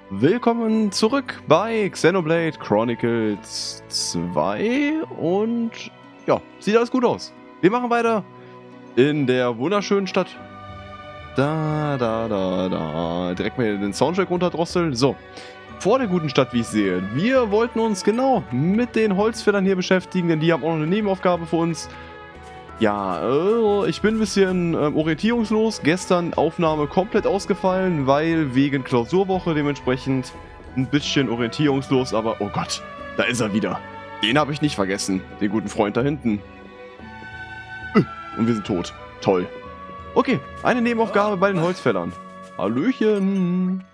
Willkommen zurück bei Xenoblade Chronicles 2 und ja, sieht alles gut aus. Wir machen weiter in der wunderschönen Stadt. Direkt mal den Soundtrack runterdrosseln. So, vor der guten Stadt, wie ich sehe. Wir wollten uns genau mit den Holzfällern hier beschäftigen, denn die haben auch noch eine Nebenaufgabe für uns. Ja, ich bin ein bisschen orientierungslos. Gestern Aufnahme komplett ausgefallen, weil wegen Klausurwoche dementsprechend ein bisschen orientierungslos. Aber oh Gott, da ist er wieder. Den habe ich nicht vergessen, den guten Freund da hinten. Und wir sind tot. Toll. Okay, eine Nebenaufgabe bei den Holzfällern. Hallöchen.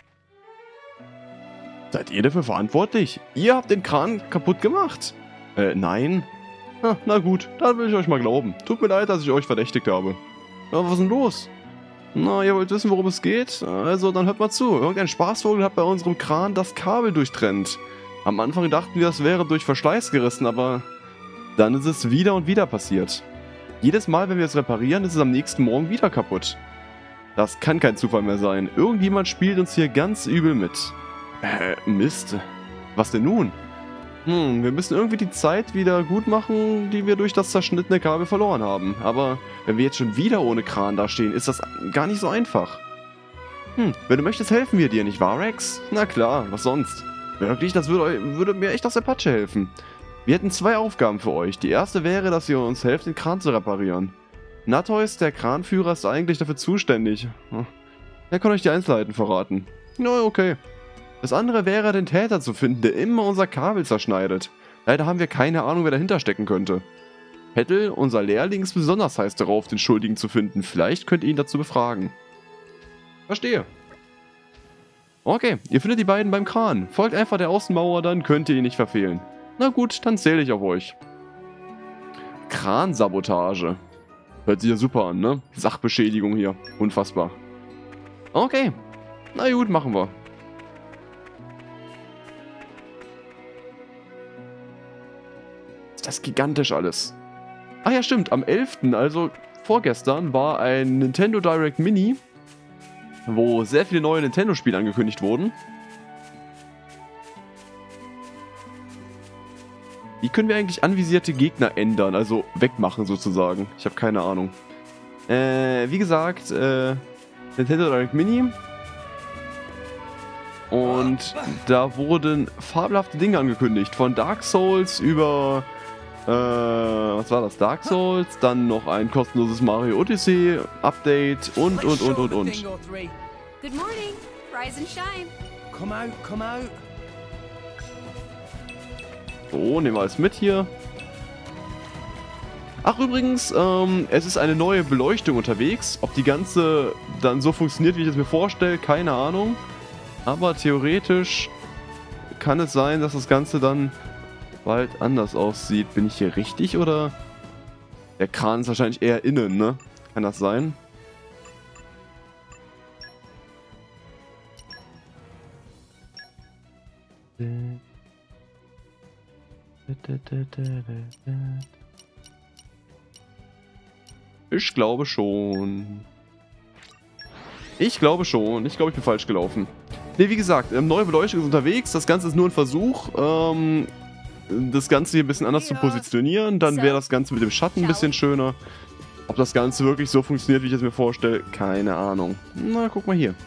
Seid ihr dafür verantwortlich? Ihr habt den Kran kaputt gemacht? Nein. Na gut, dann will ich euch mal glauben. Tut mir leid, dass ich euch verdächtigt habe. Ja, was ist denn los? Na, ihr wollt wissen, worum es geht? Also, dann hört mal zu. Irgendein Spaßvogel hat bei unserem Kran das Kabel durchtrennt. Am Anfang dachten wir, das wäre durch Verschleiß gerissen, aber dann ist es wieder und wieder passiert. Jedes Mal, wenn wir es reparieren, ist es am nächsten Morgen wieder kaputt. Das kann kein Zufall mehr sein. Irgendjemand spielt uns hier ganz übel mit. Mist. Was denn nun? Wir müssen irgendwie die Zeit wieder gut machen, die wir durch das zerschnittene Kabel verloren haben. Aber wenn wir jetzt schon wieder ohne Kran dastehen, ist das gar nicht so einfach. Wenn du möchtest, helfen wir dir, nicht wahr, Rex? Na klar, was sonst? Wirklich, das würde mir echt aus der Patsche helfen. Wir hätten 2 Aufgaben für euch. Die erste wäre, dass ihr uns helft, den Kran zu reparieren. Natheus, der Kranführer, ist eigentlich dafür zuständig. Er kann euch die Einzelheiten verraten. Na, okay. Das andere wäre, den Täter zu finden, der immer unser Kabel zerschneidet. Leider haben wir keine Ahnung, wer dahinter stecken könnte. Petal, unser Lehrling, ist besonders heiß darauf, den Schuldigen zu finden. Vielleicht könnt ihr ihn dazu befragen. Verstehe. Okay, ihr findet die beiden beim Kran. Folgt einfach der Außenmauer, dann könnt ihr ihn nicht verfehlen. Na gut, dann zähle ich auf euch. Kransabotage. Hört sich ja super an, ne? Sachbeschädigung hier. Unfassbar. Okay. Na gut, machen wir. Das ist gigantisch alles. Ach ja, stimmt. Am 11., also vorgestern, war ein Nintendo Direct Mini, wo sehr viele neue Nintendo-Spiele angekündigt wurden. Wie können wir eigentlich anvisierte Gegner ändern, also wegmachen sozusagen? Ich habe keine Ahnung. Wie gesagt, Nintendo Direct Mini. Und da wurden fabelhafte Dinge angekündigt. Von Dark Souls über... was war das? Dark Souls, dann noch ein kostenloses Mario Odyssey Update und. Good morning. Rise and shine. Come out. So, nehmen wir alles mit hier. Ach übrigens, es ist eine neue Beleuchtung unterwegs. Ob die ganze dann so funktioniert, wie ich es mir vorstelle, keine Ahnung. Aber theoretisch kann es sein, dass das Ganze dann bald anders aussieht. Bin ich hier richtig oder? Der Kran ist wahrscheinlich eher innen, ne? Kann das sein? Ich glaube schon. Ich glaube, ich bin falsch gelaufen. Ne, wie gesagt, neue Beleuchtung ist unterwegs. Das Ganze ist nur ein Versuch, das Ganze hier ein bisschen anders zu positionieren. Dann wäre das Ganze mit dem Schatten ein bisschen schöner. Ob das Ganze wirklich so funktioniert, wie ich es mir vorstelle, keine Ahnung. Na, guck mal hier.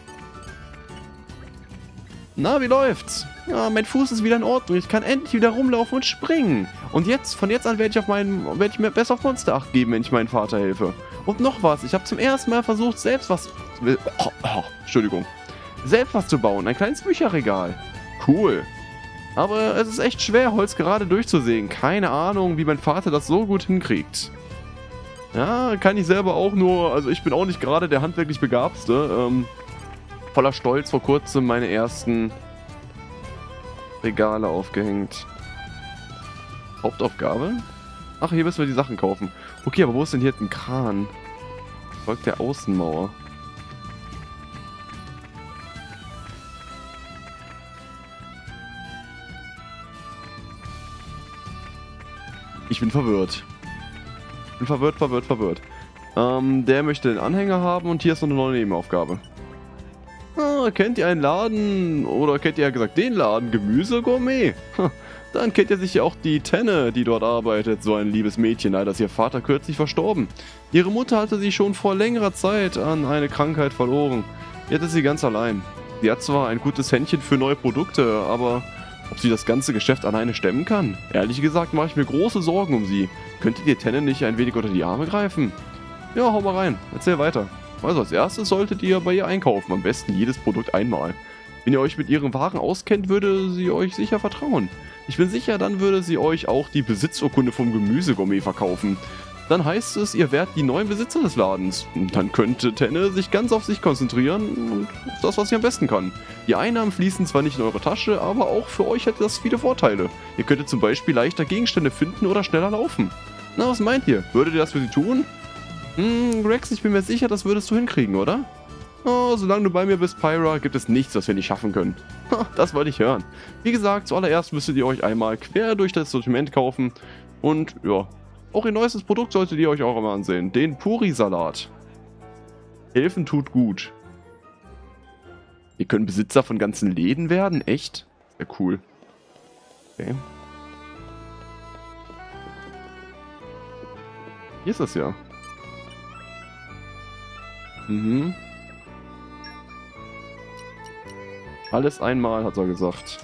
Na, wie läuft's? Ja, mein Fuß ist wieder in Ordnung. Ich kann endlich wieder rumlaufen und springen. Und jetzt, von jetzt an werde ich mir besser auf Monster Acht geben, wenn ich meinem Vater helfe. Und noch was, ich habe zum ersten Mal versucht, selbst was zu bauen. Ein kleines Bücherregal. Cool. Aber es ist echt schwer, Holz gerade durchzusehen. Keine Ahnung, wie mein Vater das so gut hinkriegt. Ja, kann ich selber auch nur... Also ich bin auch nicht gerade der handwerklich Begabtste. Voller Stolz vor kurzem meine ersten Regale aufgehängt. Hauptaufgabe? Ach, hier müssen wir die Sachen kaufen. Okay, aber wo ist denn hier ein Kran? Folgt der Außenmauer. Ich bin verwirrt. Verwirrt. Der möchte den Anhänger haben und hier ist noch eine neue Nebenaufgabe. Na, kennt ihr einen Laden, oder kennt ihr ja gesagt den Laden Gemüsegourmet? Dann kennt ihr sicher auch die Tenne, die dort arbeitet, so ein liebes Mädchen. Leider ist ihr Vater kürzlich verstorben. Ihre Mutter hatte sie schon vor längerer Zeit an eine Krankheit verloren. Jetzt ist sie ganz allein. Sie hat zwar ein gutes Händchen für neue Produkte, aber ob sie das ganze Geschäft alleine stemmen kann? Ehrlich gesagt mache ich mir große Sorgen um sie. Könntet ihr Tenne nicht ein wenig unter die Arme greifen? Ja, hau mal rein. Erzähl weiter. Also als erstes solltet ihr bei ihr einkaufen. Am besten jedes Produkt einmal. Wenn ihr euch mit ihren Waren auskennt, würde sie euch sicher vertrauen. Ich bin sicher, dann würde sie euch auch die Besitzurkunde vom Gemüsegourmet verkaufen. Dann heißt es, ihr werdet die neuen Besitzer des Ladens. Und dann könnte Tenne sich ganz auf sich konzentrieren und auf das, was sie am besten kann. Die Einnahmen fließen zwar nicht in eure Tasche, aber auch für euch hätte das viele Vorteile. Ihr könntet zum Beispiel leichter Gegenstände finden oder schneller laufen. Na, was meint ihr? Würdet ihr das für sie tun? Rex, ich bin mir sicher, das würdest du hinkriegen, oder? Oh, solange du bei mir bist, Pyra, gibt es nichts, was wir nicht schaffen können. Das wollte ich hören. Wie gesagt, zuallererst müsstet ihr euch einmal quer durch das Sortiment kaufen. Und ja, auch ihr neuestes Produkt solltet ihr euch auch einmal ansehen. Den Puri-Salat. Helfen tut gut. Ihr könnt Besitzer von ganzen Läden werden? Echt? Sehr cool. Okay. Hier ist das ja. Mhm. Alles einmal, hat er gesagt.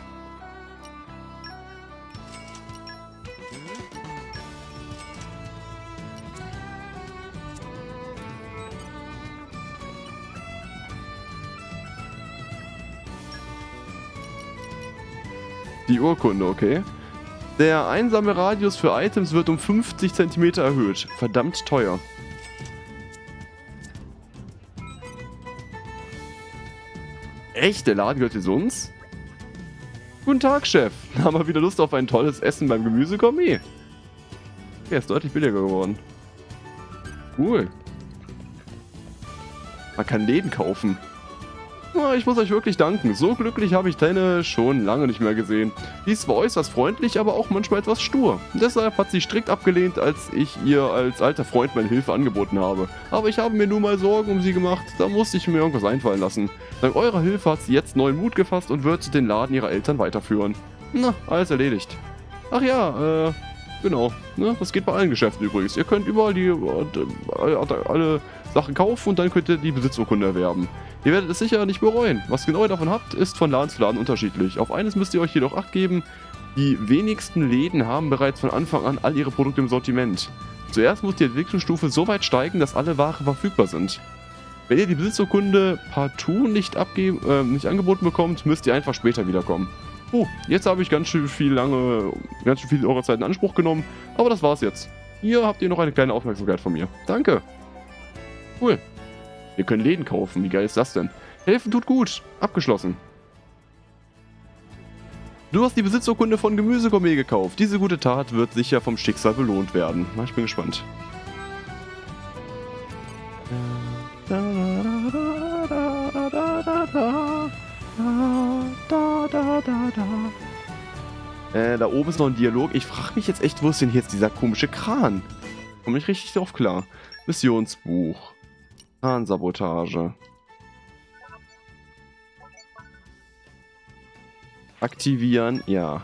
Die Urkunde, okay. Der einsame Radius für Items wird um 50 cm erhöht. Verdammt teuer. Echt? Der Laden gehört jetzt uns? Guten Tag, Chef. Haben wir wieder Lust auf ein tolles Essen beim Gemüsegourmet? Okay, ist deutlich billiger geworden. Cool. Man kann Läden kaufen. Oh, ich muss euch wirklich danken. So glücklich habe ich Tenne schon lange nicht mehr gesehen. Die ist zwar äußerst freundlich, aber auch manchmal etwas stur. Deshalb hat sie strikt abgelehnt, als ich ihr als alter Freund meine Hilfe angeboten habe. Aber ich habe mir nun mal Sorgen um sie gemacht. Da musste ich mir irgendwas einfallen lassen. Dank eurer Hilfe hat sie jetzt neuen Mut gefasst und wird den Laden ihrer Eltern weiterführen. Na, alles erledigt. Ach ja, genau. Ne, das geht bei allen Geschäften übrigens. Ihr könnt überall alle Sachen kaufen und dann könnt ihr die Besitzurkunde erwerben. Ihr werdet es sicher nicht bereuen. Was genau ihr davon habt, ist von Laden zu Laden unterschiedlich. Auf eines müsst ihr euch jedoch Acht geben. Die wenigsten Läden haben bereits von Anfang an all ihre Produkte im Sortiment. Zuerst muss die Entwicklungsstufe so weit steigen, dass alle Waren verfügbar sind. Wenn ihr die Besitzurkunde partout nicht angeboten bekommt, müsst ihr einfach später wiederkommen. Jetzt habe ich ganz schön viel eurer Zeit in Anspruch genommen, aber das war's jetzt. Hier habt ihr noch eine kleine Aufmerksamkeit von mir. Danke. Cool. Wir können Läden kaufen. Wie geil ist das denn? Helfen tut gut. Abgeschlossen. Du hast die Besitzurkunde von Gemüsegourmet gekauft. Diese gute Tat wird sicher vom Schicksal belohnt werden. Na, ich bin gespannt. Da oben ist noch ein Dialog. Ich frage mich jetzt echt, wo ist denn jetzt dieser komische Kran? Komme ich richtig drauf klar. Missionsbuch. Kransabotage. Aktivieren, ja.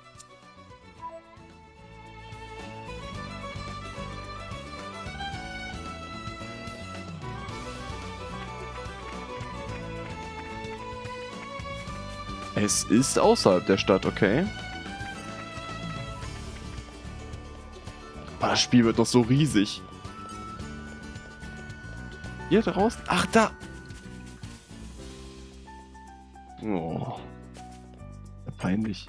Es ist außerhalb der Stadt, okay. Aber das Spiel wird doch so riesig. Hier draußen? Ach, da! Oh. Peinlich.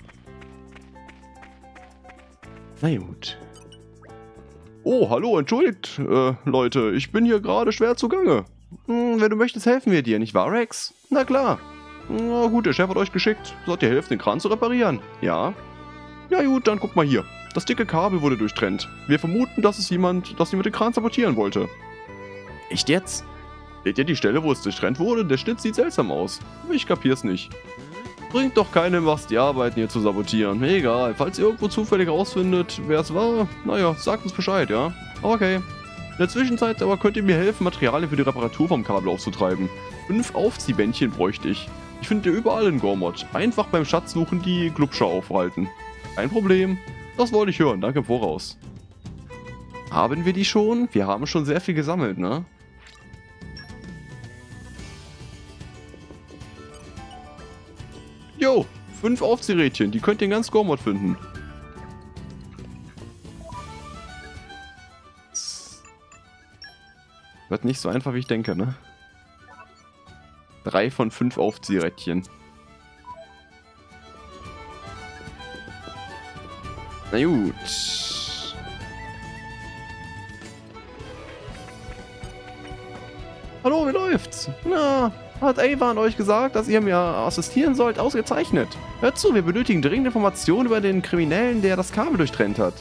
Na gut. Oh, hallo, entschuldigt, Leute. Ich bin hier gerade schwer zugange. Wenn du möchtest, helfen wir dir, nicht wahr, Rex? Na klar. Na gut, der Chef hat euch geschickt. Sollt ihr helfen, den Kran zu reparieren? Ja. Ja gut, dann guck mal hier. Das dicke Kabel wurde durchtrennt. Wir vermuten, dass jemand den Kran sabotieren wollte. Echt jetzt? Seht ihr die Stelle, wo es durchtrennt wurde? Der Schnitt sieht seltsam aus. Ich kapier's nicht. Bringt doch keinem was, die Arbeiten hier zu sabotieren. Egal, falls ihr irgendwo zufällig rausfindet, wer es war, naja, sagt uns Bescheid, ja? Okay. In der Zwischenzeit aber könnt ihr mir helfen, Materialien für die Reparatur vom Kabel aufzutreiben. 5 Aufziehbändchen bräuchte ich. Ich finde überall in Gormod. Einfach beim Schatzsuchen die Glubscher aufhalten. Kein Problem. Das wollte ich hören. Danke im Voraus. Haben wir die schon? Wir haben schon sehr viel gesammelt, ne? Jo, 5 Aufziehrädchen. Die könnt ihr in ganz Gormod finden. Wird nicht so einfach, wie ich denke, ne? 3 von 5 Aufziehrädchen. Na gut. Hallo, wie läuft's? Na, hat Avon euch gesagt, dass ihr mir assistieren sollt? Ausgezeichnet. Hört zu, wir benötigen dringend Informationen über den Kriminellen, der das Kabel durchtrennt hat.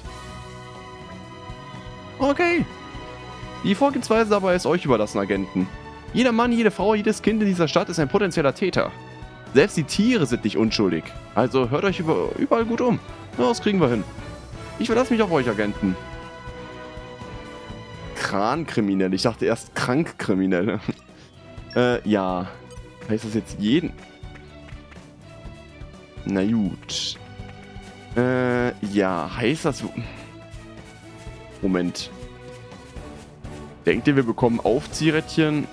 Okay. Die Vorgehensweise dabei ist euch überlassen, Agenten. Jeder Mann, jede Frau, jedes Kind in dieser Stadt ist ein potenzieller Täter. Selbst die Tiere sind nicht unschuldig. Also hört euch überall gut um. Ja, das kriegen wir hin. Ich verlasse mich auf euch, Agenten. Krankriminelle. Ich dachte erst Krankkriminelle. Ja. Heißt das jetzt jeden? Na gut. Ja. Heißt das... Moment. Denkt ihr, wir bekommen Aufziehrädchen?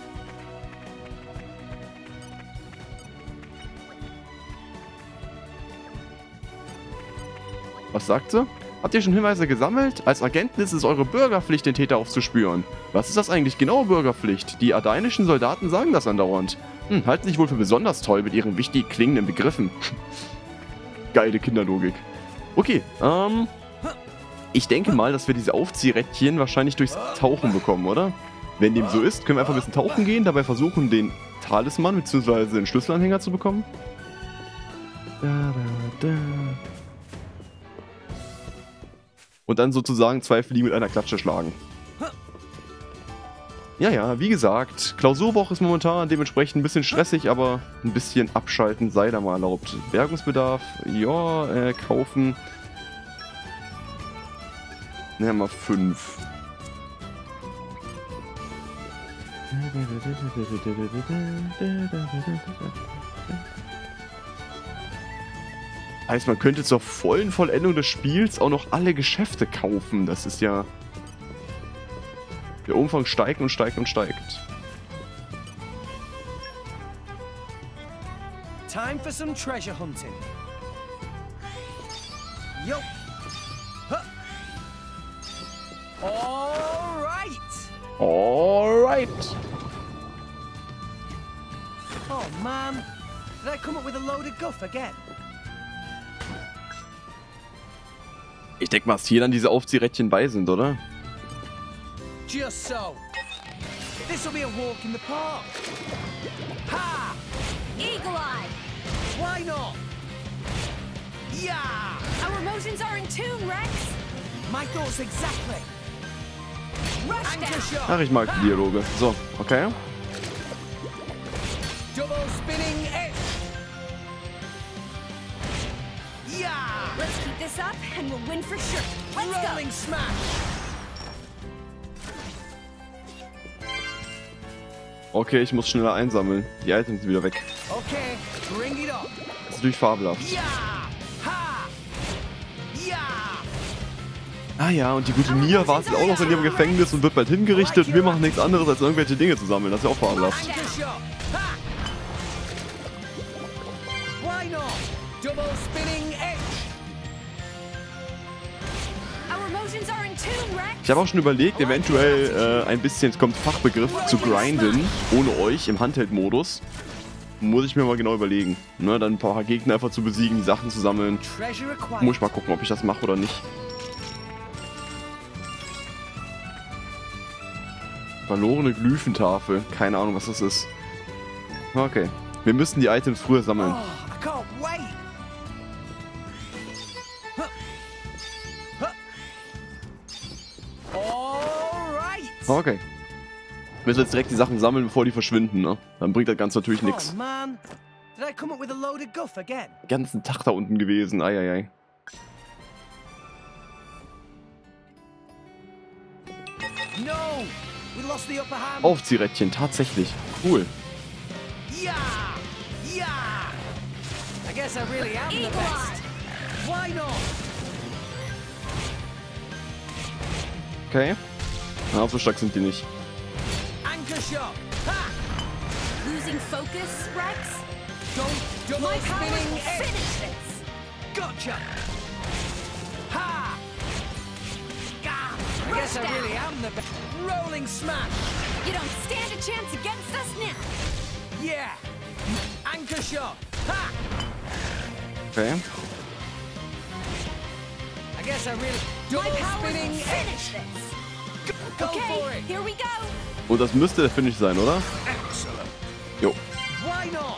Was sagt sie? Habt ihr schon Hinweise gesammelt? Als Agenten ist es eure Bürgerpflicht, den Täter aufzuspüren. Was ist das eigentlich genau, Bürgerpflicht? Die ardainischen Soldaten sagen das andauernd. Halten sich wohl für besonders toll mit ihren wichtig klingenden Begriffen. Geile Kinderlogik. Okay, ich denke mal, dass wir diese Aufziehrädchen wahrscheinlich durchs Tauchen bekommen, oder? Wenn dem so ist, können wir einfach ein bisschen tauchen gehen, dabei versuchen, den Talisman bzw. den Schlüsselanhänger zu bekommen. Und dann sozusagen 2 Fliegen mit einer Klatsche schlagen. Ja, ja, wie gesagt, Klausurwoche ist momentan dementsprechend ein bisschen stressig, aber ein bisschen abschalten sei da mal erlaubt. Bergungsbedarf, ja, kaufen. Nehmen wir mal 5. Heißt, man könnte zur vollen Vollendung des Spiels auch noch alle Geschäfte kaufen. Das ist ja... Der Umfang steigt und steigt und steigt. Time for some treasure hunting. Yo. All right. Alright. Oh man, did I come up with a load of guff again? Ich denke mal, dass hier dann diese Aufziehrädchen bei sind, oder? Just so. This'll be a walk in the park. Ha! Eagle Eye! Why not? Yeah! Our emotions are in tune, Rex! My thoughts exactly. Rush Anchor down! shot. Ach, ich mag die Dialoge. So, okay. Double spinning edge. Yeah! Let's keep this up and we'll win for sure. Let's Rolling go! smash. Okay, ich muss schneller einsammeln. Die Items sind wieder weg. Okay, bring it on. Das ist natürlich fabelhaft. Yeah! Ha! Yeah! Ah ja, und die gute Nia wartet auch noch in ihrem Gefängnis und wird bald hingerichtet. Wir machen nichts anderes, als irgendwelche Dinge zu sammeln. Das ist ja auch fabelhaft. Anchor shot. Ha! Why not? Double spinning edge. Our emotions are in tune, Rex! Ich habe auch schon überlegt, eventuell ein bisschen, es kommt Fachbegriff, zu grinden, ohne euch, im Handheld-Modus. Muss ich mir mal genau überlegen. Ne, dann ein paar Gegner einfach zu besiegen, die Sachen zu sammeln. Treasure acquired. Muss ich mal gucken, ob ich das mache oder nicht. Verlorene Glyphentafel. Keine Ahnung, was das ist. Okay. Wir müssen die Items früher sammeln. Oh, I can't wait. Huh. Huh. All right. Okay. Müssen jetzt direkt die Sachen sammeln, bevor die verschwinden, ne? Dann bringt das Ganze natürlich nichts. Oh man, did I come up with a load of guff again? Den ganzen Tag da unten gewesen. Eieiei. No, we lost the upper hand. Aufziehrädchen, tatsächlich. Cool. Yeah, yeah. I guess I really am the Eagle best. Eye. Why not? Okay. Na, so stark sind die nicht. Anchor shot. Ha! Losing focus, Rex? Don't double My power spinning will edge. finish this. Gotcha. Ha! Gah! I guess I Rush really down. am the best. Rolling smash. You don't stand a chance against us now. Yeah. Anchor shot. Ha! Okay. I guess I really My double power will spinning edge. finish this. Go for Okay, it. here we go. Und das müsste der Finish sein, oder? Excellent. Jo. Why not?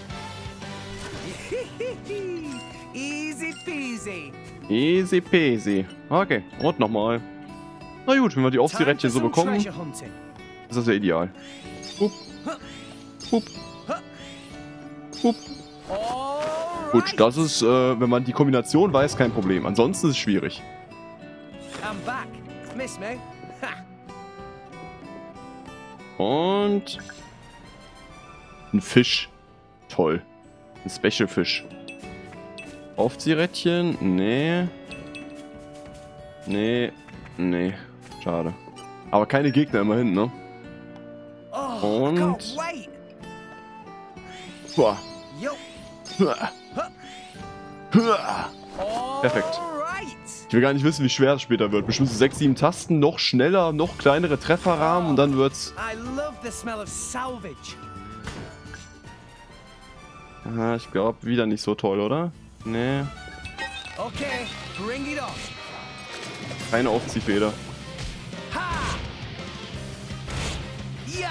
Easy peasy. Easy peasy. Okay, und nochmal. Na gut, wenn wir die Aufziehrädchen so bekommen, ist treasure hunting. das ja ideal. Hup. Hup. Hup. Gut, das ist, wenn man die Kombination weiß, kein Problem. Ansonsten ist es schwierig. I'm back. Miss me? Ha. Und ein Fisch. Toll. Ein Special Fisch. Aufziehrädchen? Nee. Nee. Nee. Schade. Aber keine Gegner immerhin, ne? Oh, Und- I can't wait. Boah. Yo. Perfekt. Alright. Ich will gar nicht wissen, wie schwer es später wird. Bestimmt so 6, 7 Tasten, noch schneller, noch kleinere Trefferrahmen und dann wird's... I love the smell of salvage. Ah, ich glaube, wieder nicht so toll, oder? Nee. Okay, bring it on. Keine Aufziehfeder. Ha! Ja!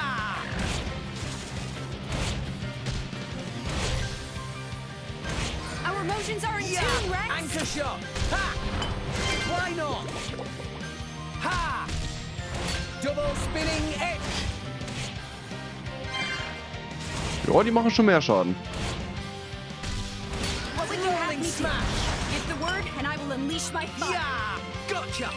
Our emotions are in Ja! tune, Rex. Anchor shot. Ha! Why not? Ha! Double spinning edge. Ja, die machen schon mehr Schaden. What would you have Rolling me do? smash. Give the word, and I will unleash my fire. Ja! Gotcha.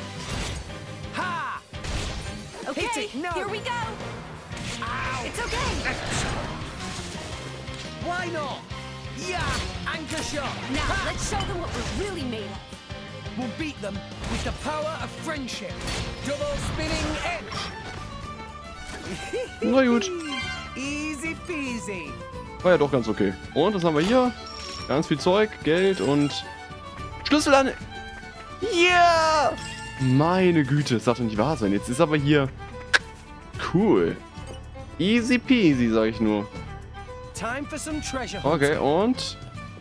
Ha! Okay, Hit it, no. here we go. Ow! It's okay. Why not? Yeah! Anchor shot! Now, Ha! let's show them what we're really made of. We'll beat them with the power of friendship. Double spinning edge. Na gut. Easy peasy. War ja doch ganz okay. Und was haben wir hier? Ganz viel Zeug, Geld und... Schlüssel an... Yeah! Meine Güte, das darf doch nicht wahr sein. Jetzt ist aber hier... Cool. Easy peasy, sag ich nur. Time for some treasure Okay, und...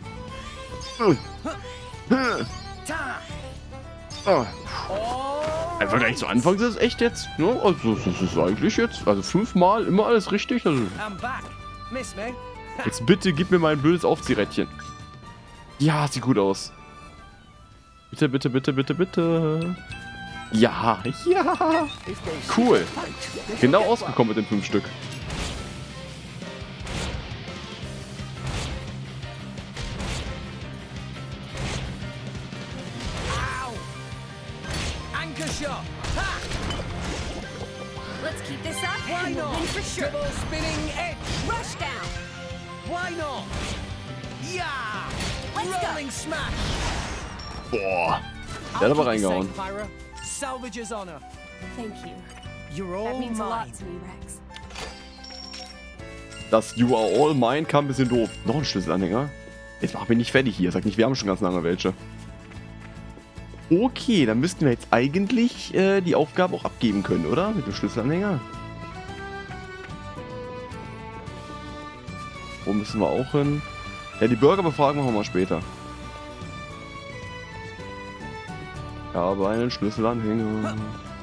Ta! Oh. Oh! Einfach gleich zu Anfang ist es echt jetzt. Ne? Also das ist eigentlich jetzt... Also 5-mal immer alles richtig. Also, I'm back. Miss me? jetzt bitte gib mir mein blödes Aufziehrädchen. Ja, sieht gut aus. Bitte, bitte, bitte, bitte, bitte. Ja, ja. Cool. Genau ausgekommen mit den 5 Stück. Ow! Anchor shot! Ha! Let's keep this up, Why and we'll not? win for sure. Double spinning edge. Rush down. Why not? Yeah! Let's go. Rolling smash. Boah. I'll Der hat aber keep you reingehauen. safe, Pyra. Salvage's honor. Thank you. You're That all means a lot mine. to me, Rex. Das You Are All Mine kam ein bisschen doof. Noch ein Schlüsselanhänger. Jetzt mach mich nicht fertig hier. Sag nicht, wir haben schon ganz lange welche. Okay, dann müssten wir jetzt eigentlich die Aufgabe auch abgeben können, oder? Mit dem Schlüsselanhänger. Wo müssen wir auch hin? Ja, die Burger befragen machen wir mal später. Ich habe einen Schlüsselanhänger.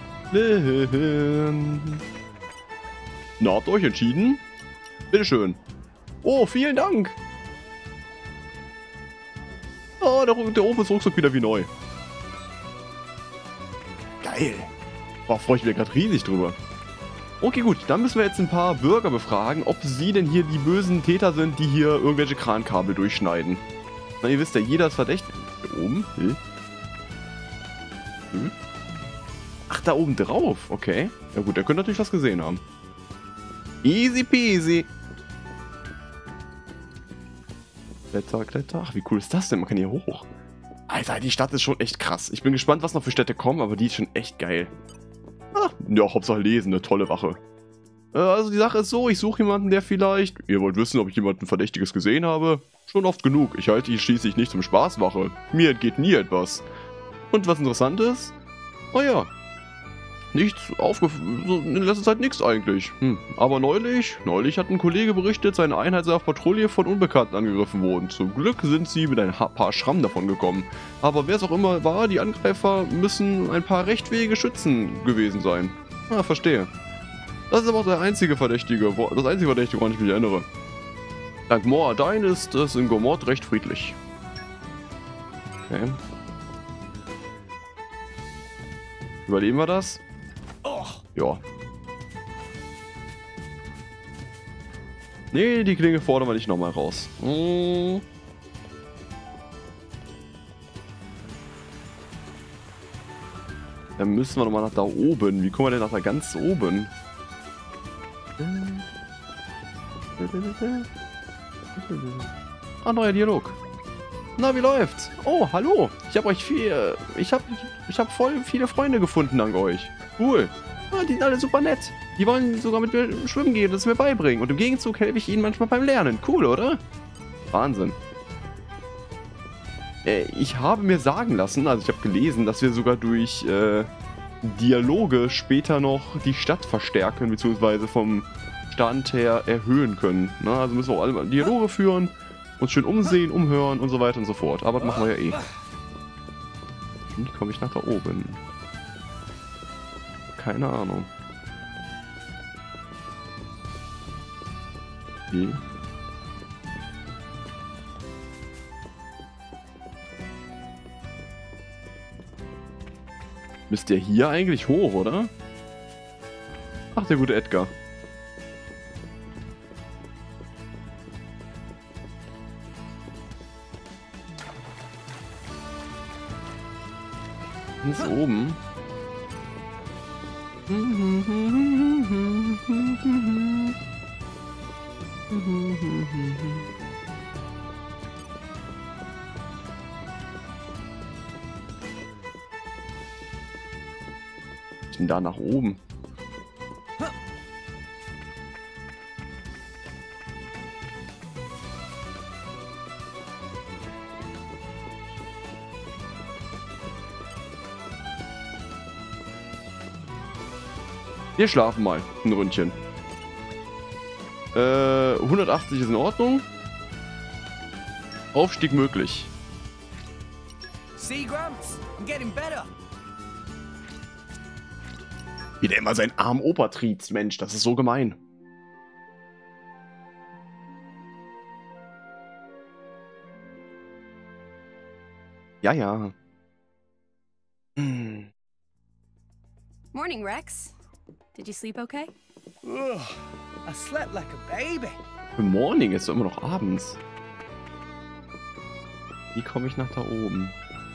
Na, habt ihr euch entschieden? Bitteschön. Oh, vielen Dank. Oh, der Ofen ist ruckzuck wieder wie neu. Geil. Boah, freue ich mich gerade riesig drüber. Okay, gut. Dann müssen wir jetzt ein paar Bürger befragen, ob sie denn hier die bösen Täter sind, die hier irgendwelche Krankabel durchschneiden. Na, ihr wisst ja, jeder ist verdächtig. Hier oben? Ach, da oben drauf. Okay. Ja gut, der könnte natürlich was gesehen haben. Easy peasy. Kletter, Kletter. Ach, wie cool ist das denn? Man kann hier hoch. Alter, die Stadt ist schon echt krass. Ich bin gespannt, was noch für Städte kommen, aber die ist schon echt geil. Ah, ja, Hauptsache lesen, eine tolle Wache. Also die Sache ist so, ich suche jemanden, der vielleicht... Ihr wollt wissen, ob ich jemanden Verdächtiges gesehen habe? Schon oft genug. Ich halte die schließlich nicht zum Spaßwache. Mir entgeht nie etwas. Und was interessant ist? Oh ja. Nichts so in letzter Zeit nichts eigentlich. Aber neulich hat ein Kollege berichtet, seine Einheit sei auf Patrouille von Unbekannten angegriffen worden. Zum Glück sind sie mit ein paar Schrammen davon gekommen. Aber wer es auch immer war, die Angreifer müssen ein paar recht fähige Schützen gewesen sein. Ah, verstehe. Das ist aber auch das einzige Verdächtige, woran ich mich erinnere. Dank Moradin ist es in Gomort recht friedlich. Okay. Überleben wir das? Ja. Nee, die Klinge fordern wir nicht nochmal raus. Dann müssen wir nochmal nach da oben. Wie kommen wir denn nach da ganz oben? Ah, neuer Dialog. Na, wie läuft's? Oh, hallo. Ich hab voll viele Freunde gefunden dank euch. Cool. Ah, die sind alle super nett. Die wollen sogar mit mir schwimmen gehen und es mir beibringen. Und im Gegenzug helfe ich ihnen manchmal beim Lernen. Cool, oder? Wahnsinn. Ich habe mir sagen lassen, also ich habe gelesen, dass wir sogar durch Dialoge später noch die Stadt verstärken, beziehungsweise vom Stand her erhöhen können. Na, also müssen wir auch alle Dialoge führen, uns schön umsehen, umhören und so weiter und so fort. Aber das machen wir ja eh. Wie komme ich nach da oben? Keine Ahnung. Wie? Müsst ihr hier eigentlich hoch, oder? Ach, der gute Edgar. Ganz oben. Ich bin da nach oben. Wir schlafen mal ein Ründchen. 180 ist in Ordnung. Aufstieg möglich. See, Grumps? I'm getting better. Wie der immer seinen armen Opa triezt, Mensch, das ist so gemein. Ja, ja. Morning, Rex. Did you sleep okay? Ugh, I slept like a baby. Morning ist doch immer noch abends. Wie komme ich nach da oben?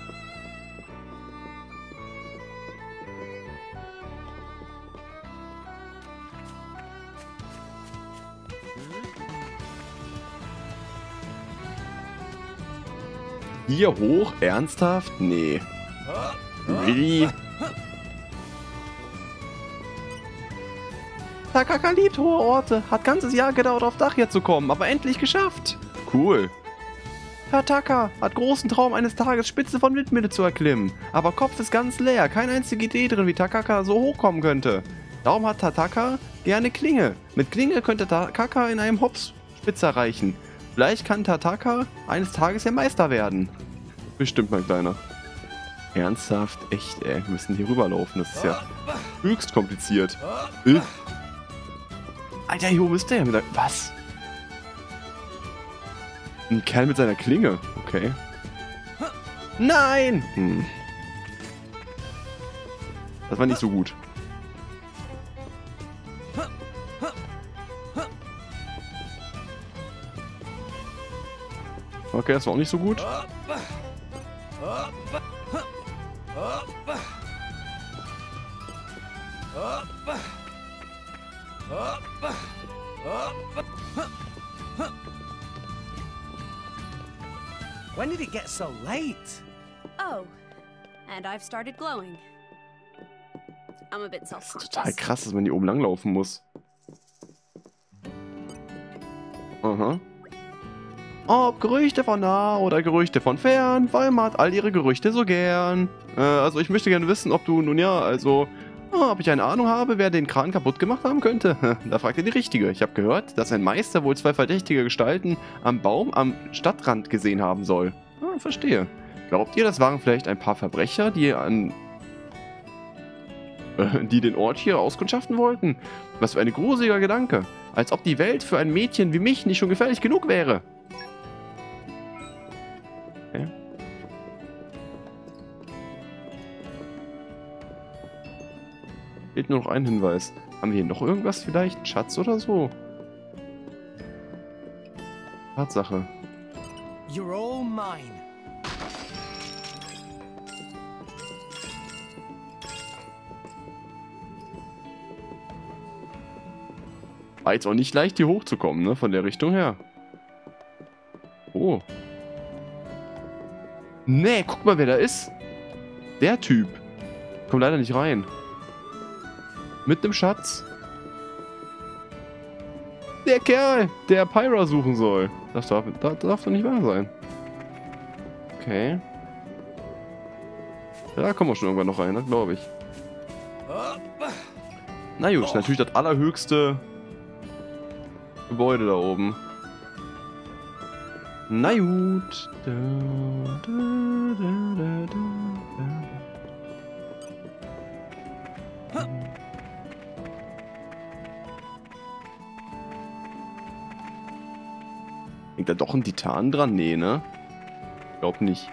Hier hoch? Ernsthaft? Nee. Really? Takaka liebt hohe Orte. Hat ganzes Jahr gedauert, auf Dach hier zu kommen, aber endlich geschafft. Cool. Tataka hat großen Traum, eines Tages Spitze von Windmühle zu erklimmen. Aber Kopf ist ganz leer, keine einzige Idee drin, wie Takaka so hochkommen könnte. Darum hat Tataka gerne Klinge. Mit Klinge könnte Takaka in einem Hops Spitze erreichen. Vielleicht kann Tataka eines Tages ja Meister werden. Bestimmt, mein Kleiner. Ernsthaft? Echt, ey. Wir müssen hier rüberlaufen. Das ist ja höchst kompliziert. Alter, hier oben ist der mit der... Was? Ein Kerl mit seiner Klinge. Okay. Nein! Das war nicht so gut. Okay, das war auch nicht so gut. When did it get so late? Oh, and I've started glowing. I'm a bit Das ist self-conscious. total krass, dass man hier oben langlaufen muss. Aha. Ob Gerüchte von nah oder Gerüchte von fern, weil man hat all ihre Gerüchte so gern. Also ich möchte gerne wissen, ob du, nun ja, also, ob ich eine Ahnung habe, wer den Kran kaputt gemacht haben könnte. Da fragt ihr die Richtige. Ich habe gehört, dass ein Meister wohl 2 verdächtige Gestalten am Baum am Stadtrand gesehen haben soll. Ah, verstehe. Glaubt ihr, das waren vielleicht ein paar Verbrecher, die den Ort hier auskundschaften wollten? Was für ein gruseliger Gedanke. Als ob die Welt für ein Mädchen wie mich nicht schon gefährlich genug wäre. Okay. Fehlt nur noch ein Hinweis. Haben wir hier noch irgendwas vielleicht? Schatz oder so? Tatsache. You're all mine. War jetzt auch nicht leicht, hier hochzukommen, ne? Von der Richtung her. Oh. Nee, guck mal, wer da ist. Der Typ. Komm leider nicht rein. Mit dem Schatz. Der Kerl, der Pyra suchen soll. Das darf doch nicht wahr sein. Okay. Da kommen wir schon irgendwann noch rein, das glaube ich. Na gut, natürlich das allerhöchste Gebäude da oben. Na gut. Hängt da doch ein Titan dran? Nee, ne? Glaub nicht.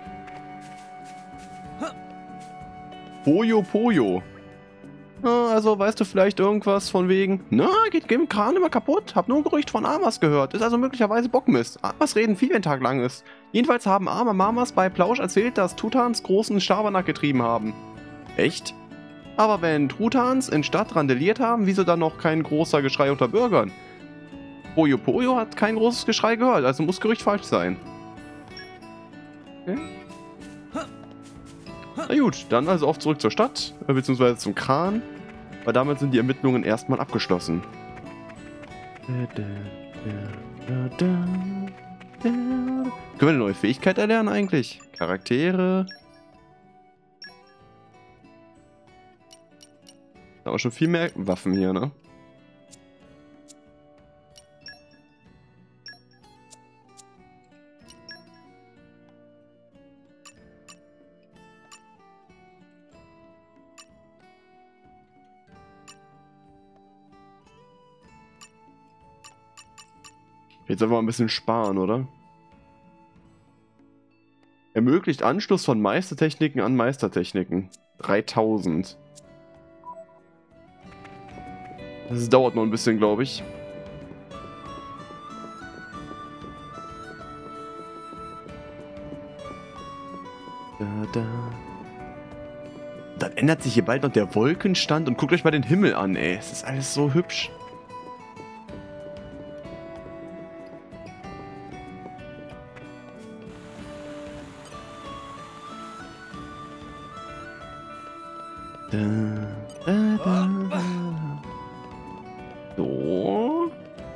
Poyo Poyo. Also, weißt du vielleicht irgendwas von wegen? Na, geht im Kran immer kaputt. Hab nur ein Gerücht von Amas gehört. Ist also möglicherweise Bockmist. Amas reden viel, wenn Tag lang ist. Jedenfalls haben arme Mamas bei Plausch erzählt, dass Trutans großen Schabernack getrieben haben. Echt? Aber wenn Trutans in Stadt randaliert haben, wieso dann noch kein großer Geschrei unter Bürgern? Poyo Poyo hat kein großes Geschrei gehört, also muss Gerücht falsch sein. Okay. Na gut, dann also auf zurück zur Stadt, beziehungsweise zum Kran, weil damit sind die Ermittlungen erstmal abgeschlossen. Können wir eine neue Fähigkeit erlernen eigentlich? Charaktere. Aber schon viel mehr Waffen hier, ne? Jetzt einfach mal ein bisschen sparen, oder? Ermöglicht Anschluss von Meistertechniken an Meistertechniken. 3000. Das dauert noch ein bisschen, glaube ich. Dann ändert sich hier bald noch der Wolkenstand und guckt euch mal den Himmel an, ey. Es ist alles so hübsch. So.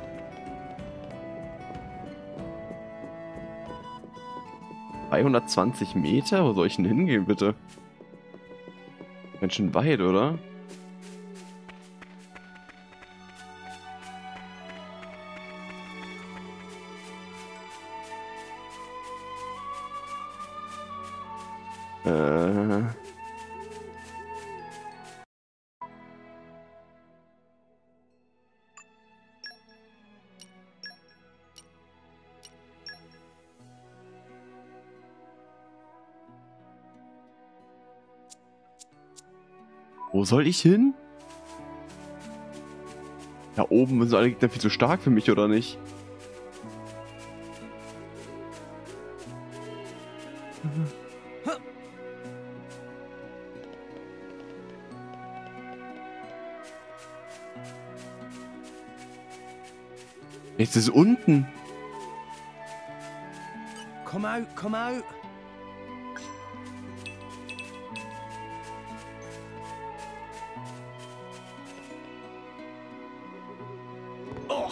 ...320 Meter? Wo soll ich denn hingehen, bitte? Ganz schön weit, oder? Wo soll ich hin? Da oben sind alle Gegner viel zu stark für mich, oder nicht? Jetzt ist es unten. Come out, come out. Oh,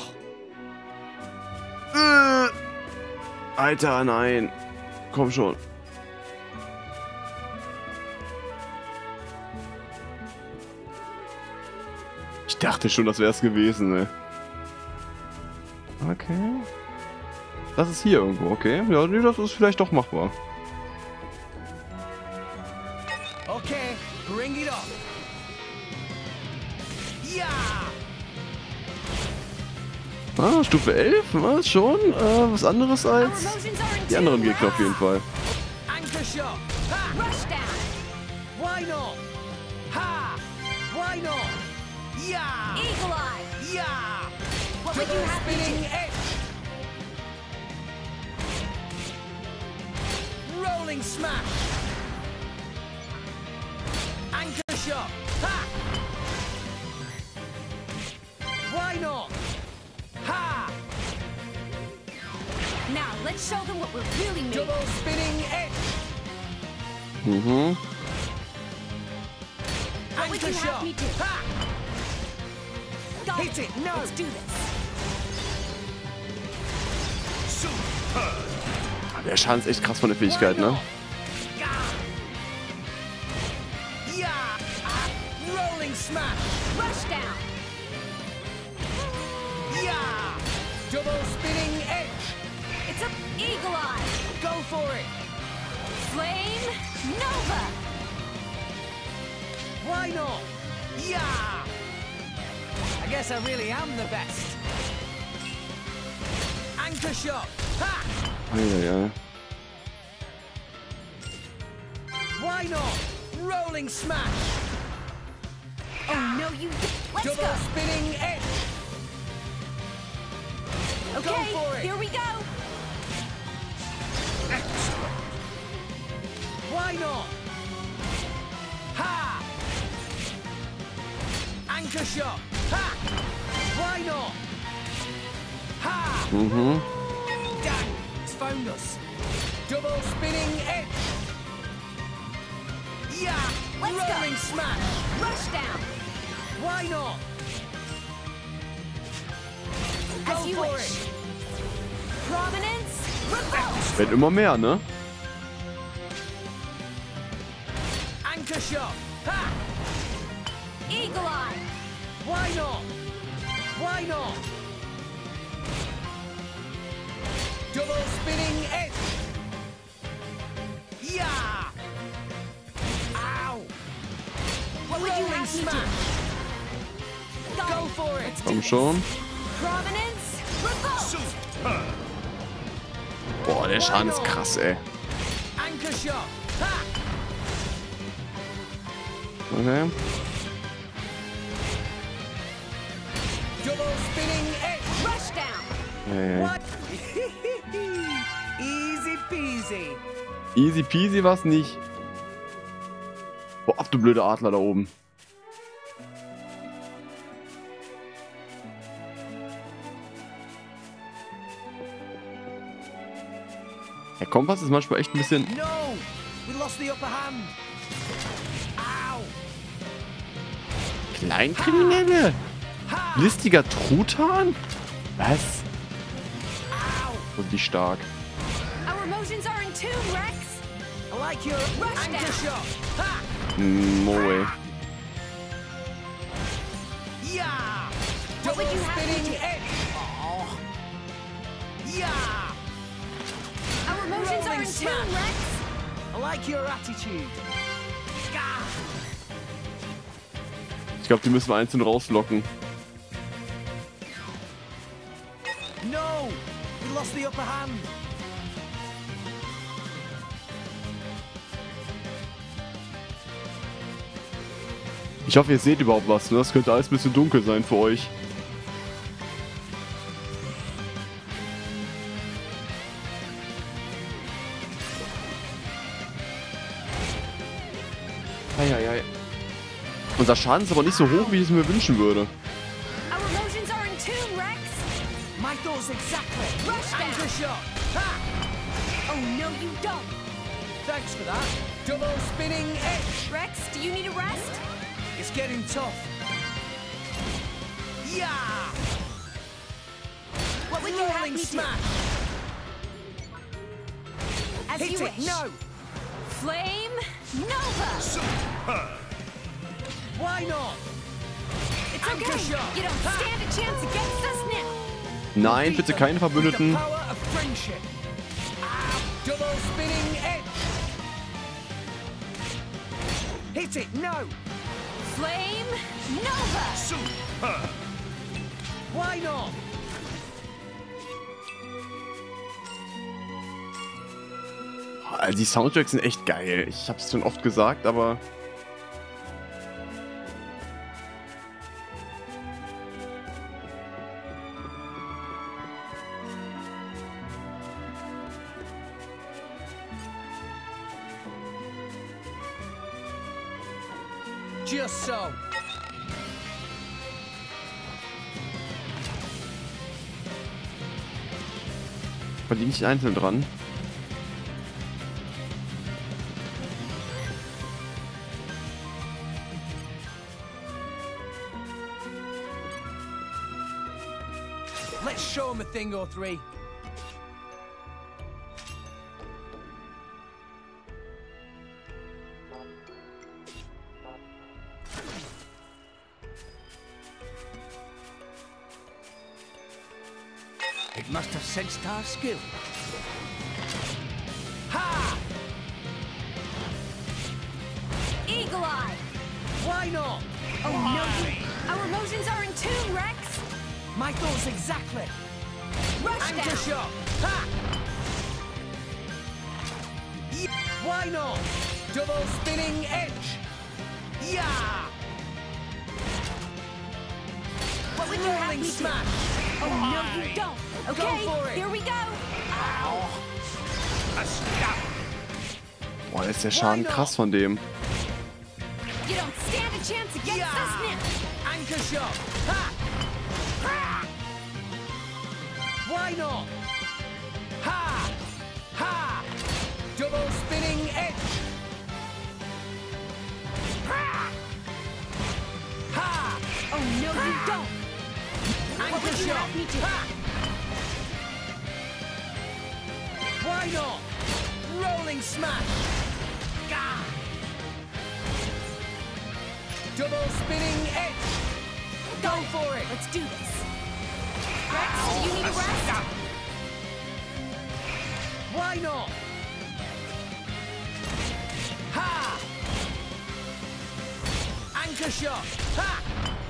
Alter, nein. Komm schon. Ich dachte schon, das wäre es gewesen, ne? Okay. Das ist hier irgendwo, okay. Ja, nee, das ist vielleicht doch machbar. okay, bring it on. Ja! Ah, Stufe 11? Was, schon? Was anderes Our als motions are in die anderen tune, Gegner auf jeden Fall. Anchor shot. Ha! Rush down. Why not? Ha! Why not? Ja! Eagle eye. Ja! What would you Double have me spinning do? edge. Rolling smash. Anchor shot. Ha! Why not? Ha! Now let's show them what we're really made Double of. spinning edge. Mhm. What would Anchor you have shot. me do? Ha! Got Hit it, no. Let's do this. Der Schaden ist echt krass von der Fähigkeit, ne? Ja! Ja! Ah, rolling smash. Rush down. Ja! Double spinning edge. It's a eagle eye. Go for it. Flame Nova. Why not? Yeah! I guess I really am the best. Anchor shot. Ha! Ja. Why not? Rolling smash. Oh no, you. Let's Double go. spinning edge. Okay, for it. here we go. Why not? Ha! Anchor shot. Ha! Why not? Ha! Mhm. Dang! It's found us. Double spinning edge. Yeah! Let's go. Rolling smash. Rush down. Why not? Go As you for wish. it. Prominence. Revolt. Wird immer mehr, ne? Anchor shot. Ha! Eagle eye. Why not? Why not? Double spinning edge. Yeah! Ow! What would you Rolling have me do? smash. Got Go it. for it. Let's do Komm this. schon. Prominence. Revolt. Boah, der Schaden ist krass, ey. Anchor shot. Ha! Okay. Double spinning edge. Rush down. What? Easy peasy. Easy peasy war's nicht. Boah, ab, du blöde Adler da oben. Der Kompass ist manchmal echt ein bisschen... No! We lost the upper hand. Ow! Kleinkriminelle? Ha! Listiger Truthahn? Was? Ow! Und die stark. Our motions are in tune, Rex. I like your Rush anchor down. shot. Ha! No way. Yeah! What would Double you have me spinning do? edge. Oh. Yeah! Our motions are Rolling in tune, smash. Rex. I like your attitude. Gah! Ich glaube, die müssen wir einzeln rauslocken. No! We lost the upper hand. Ich hoffe, ihr seht überhaupt was. Ne? Das könnte alles ein bisschen dunkel sein für euch. Eieiei. Unser Schaden ist aber nicht so hoch, wie ich es mir wünschen würde. Our motions are in tune, Rex. My thoughts exactly. Rush down. Anchor shot. Ha! Oh, no, you don't. Thanks for that. Double spinning edge. Rex, do you need a rest? It's getting tough. Yeah! What would you have Rolling me do? smash. As Hit you it. wish. No. Flame Nova. Why not? It's Anchor okay. shot. You don't Ha. stand a chance against us now. Nein, Beat bitte them keine with the Verbündeten. power of friendship. Ah, double spinning edge. Hit it. No. Flame Nova. Why not? Also die Soundtracks sind echt geil. Ich hab's schon oft gesagt, aber... Just so. Verdiene ich einzeln dran. Let's show him a thing or three. It must have sensed our skill. Ha! Eagle Eye. Why not? Oh, no, our emotions are in tune, Rex. My thoughts exactly. Rush Anchor down. shot. Ha! Why not? Double spinning edge. Yeah! What would you have Rolling me do? smash. Oh, no, you don't. Okay, for it. here we go. A stab. Boah, ist der Schaden krass von dem. You don't stand a chance against us now. Anchor shot. Ha! Why not? Ha! Ha! Double spinning edge. Ha! Oh, no, you don't. What Anchor would you shot. have me do? Ha! Why not? Rolling smash. Gah! Double spinning edge. Go for it. Let's do this. Rex, do you need a rest? Why not? Ha! Anchor shot. Ha!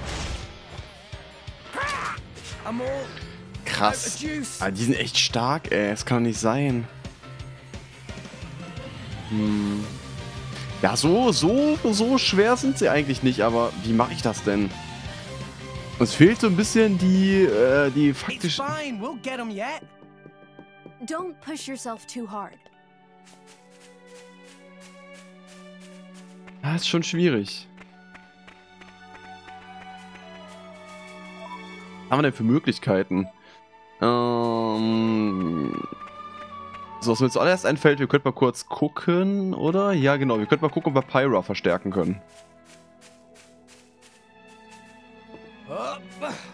I'm all out of Krass. juice. Ah, die sind echt stark, ey. Das kann doch nicht sein. Ja, so schwer sind sie eigentlich nicht, aber wie mache ich das denn? Uns fehlt so ein bisschen die It's faktische... fine. We'll get him yet. Don't push yourself too hard. Ah, ist schon schwierig. Was haben wir denn für Möglichkeiten? So, was mir zuallererst einfällt, wir könnten mal kurz gucken, oder? Ja, genau, wir könnten mal gucken, ob wir Pyra verstärken können. Up.